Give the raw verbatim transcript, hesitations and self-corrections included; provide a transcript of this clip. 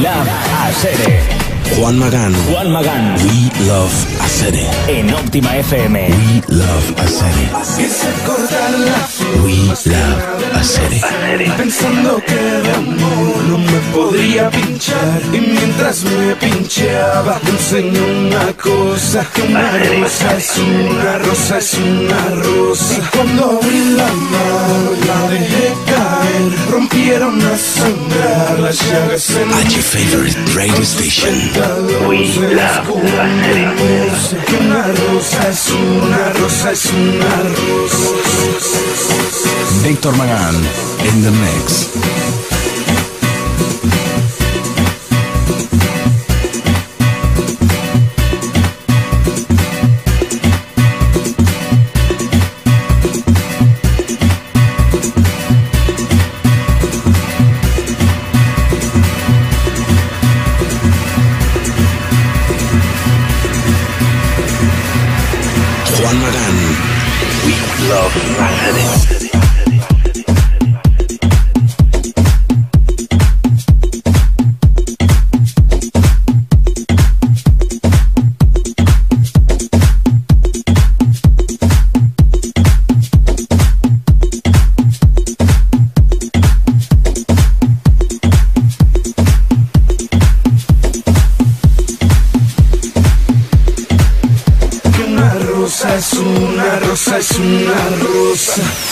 Love Asere. Juan Magán. Juan Magán. We Love Asere. En Óptima F M. We Love Asere. We Love Asere. Pensando que de amor no me podría pinchar, y mientras me pinchaba me enseñó una cosa, que una rosa es una rosa es una rosa. Y cuando abrí la mano y la dejé caer, rompieron a sangrar las llagas en At your favorite radio station. We Love Asere. Que una rosa es una rosa es una rosa. Víctor Magán in the mix. Juan Magán. We Love Asere. Una rosa es una rosa es una rosa.